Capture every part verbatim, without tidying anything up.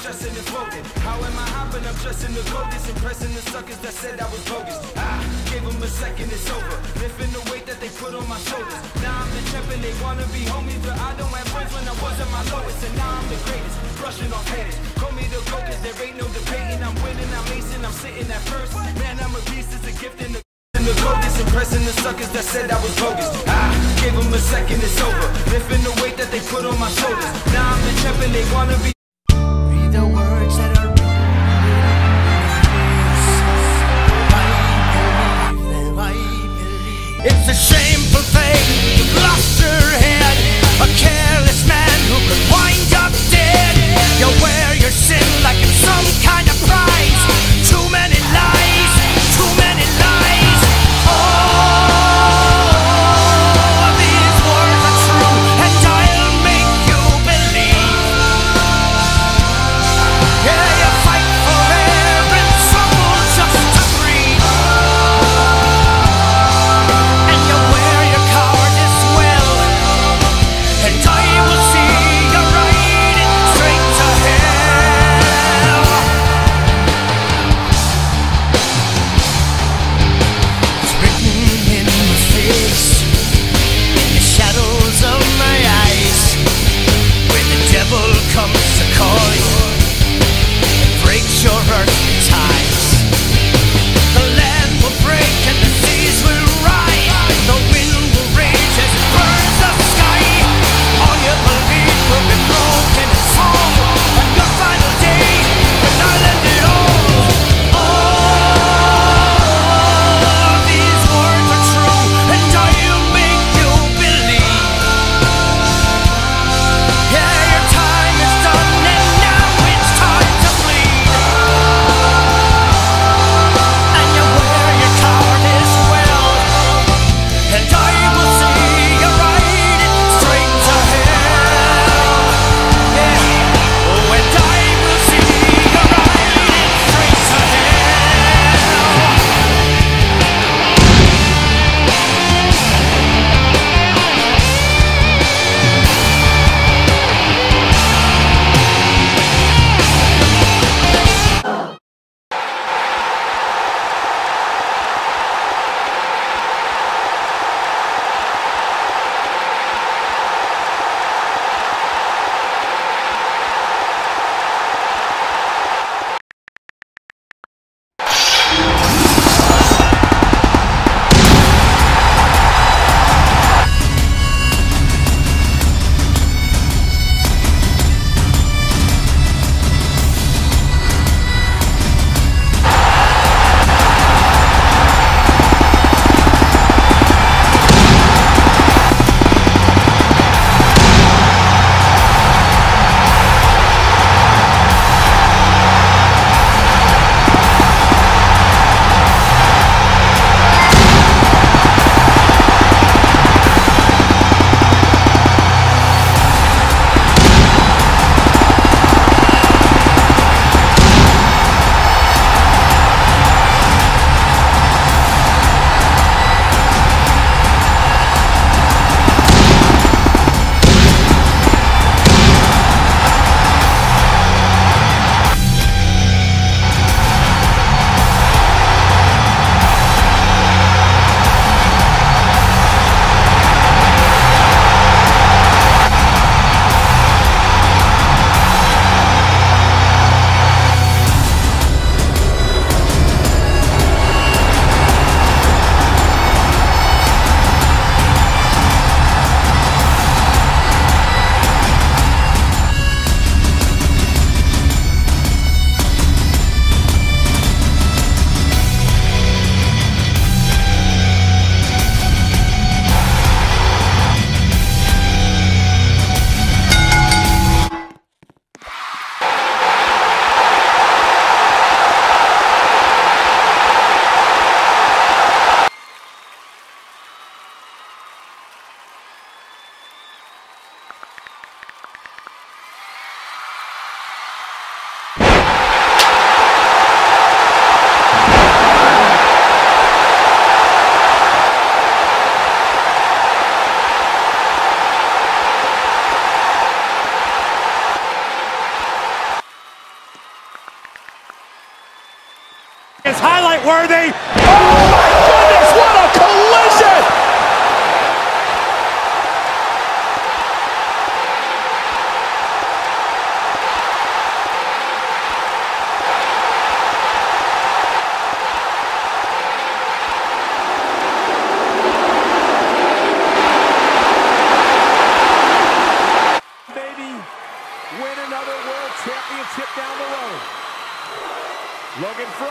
stressing and folding. How am I hopping? I'm dressing the bogus, impressing the suckers that said I was bogus. I gave them a second, it's over. Lifting the weight that they put on my shoulders. Now I'm the champion, they wanna be homies, but I don't have friends when I was at my lowest. And now I'm the greatest, brushing off haters. Call me the GOAT, cause there ain't no debating. I'm winning, I'm acing, I'm sitting at first. Man, I'm a beast, it's a gift in the the bogus, impressing the suckers that said I was bogus. I gave them a second, it's over. Lifting the weight that they put on my shoulders. Now I'm the champion, they wanna be. Read the words that are written. I believe them, I believe. It's a shameful thing, you've lost your head. A careless man who could wind up dead. You wear your sin like it's some kind of prize. Too many lies, too many lies. Oh, these words are true, and I'll make you believe. It's highlight worthy. Oh my goodness, what a collision! Win another world championship down the road. Logan for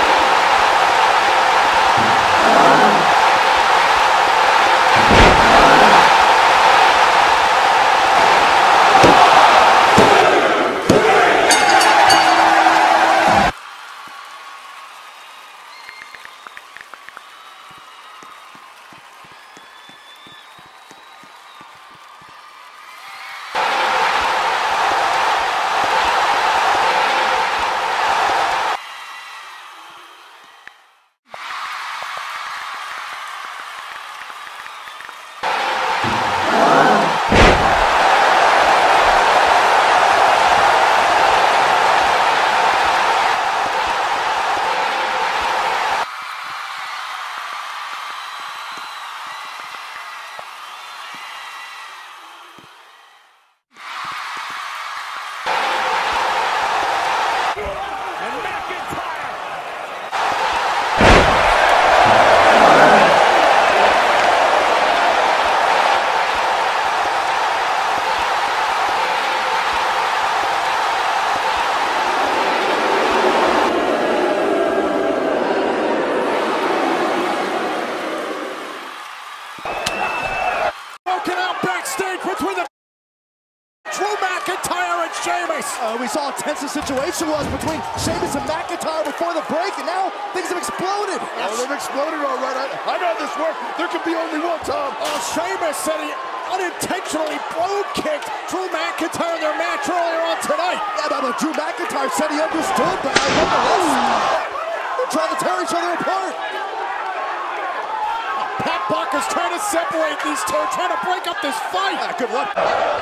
between the Drew McIntyre and Sheamus. Uh, we saw how tense the situation was between Sheamus and McIntyre before the break, and now things have exploded. Oh, they've exploded all right. I, I know this work. There could be only one, Tom. Oh, Sheamus said he unintentionally blow kicked Drew McIntyre in their match earlier on tonight. Yeah, but Drew McIntyre said he understood, but I nonetheless, they're trying to tear each other apart. Pat Bucker's trying to separate these two, trying to break up this fight. Ah, good luck.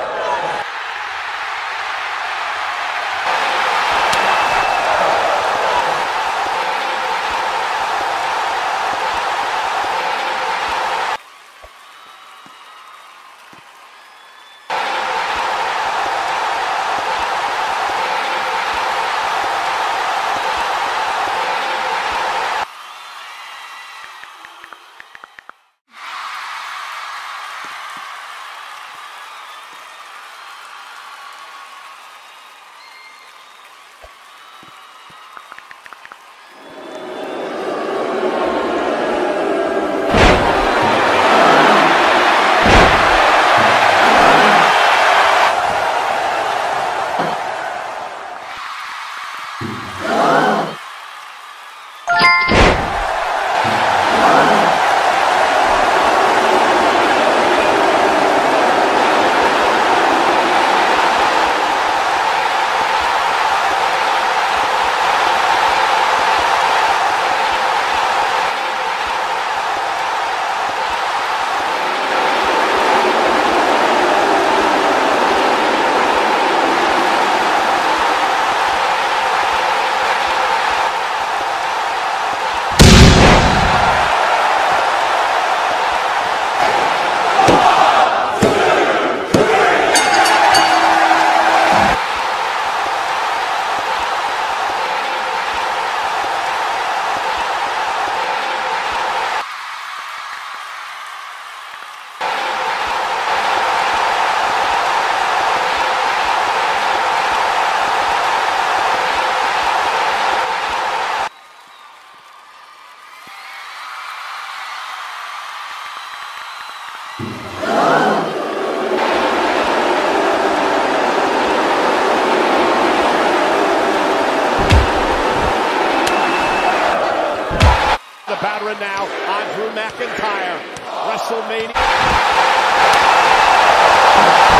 The battering now on Drew McIntyre. WrestleMania.